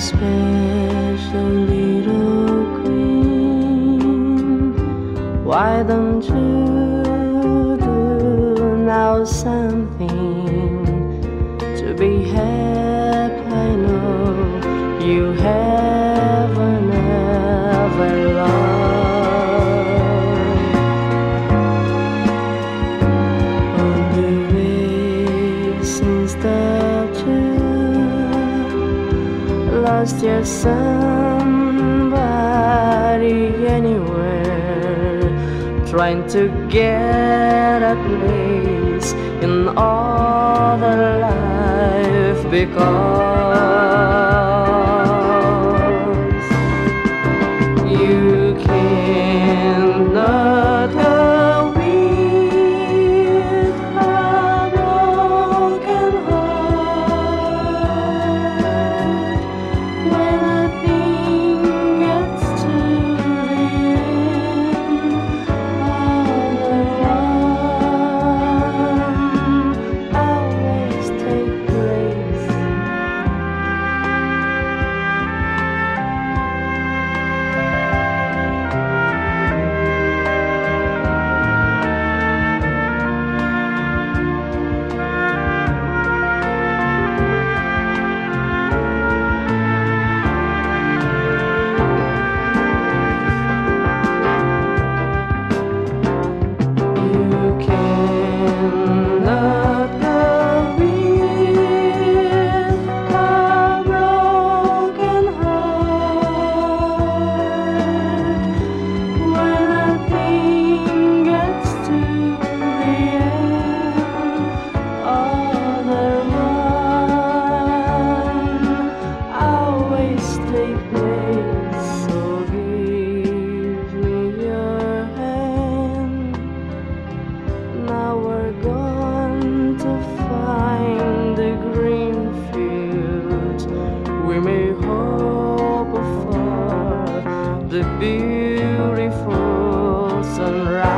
special little queen. Why don't you do now something to be happy? I know you haven't ever loved. On the reasons that you lost your somebody anywhere, trying to get a place in other life, because you cannot go with a broken heart. When a thing gets to the end, other one always take place. You cannot go with a broken heart. When a thing gets to the end, other one always take place. So give me your hand. Now we're going to find the green fields. We may hope for the beautiful sunrise.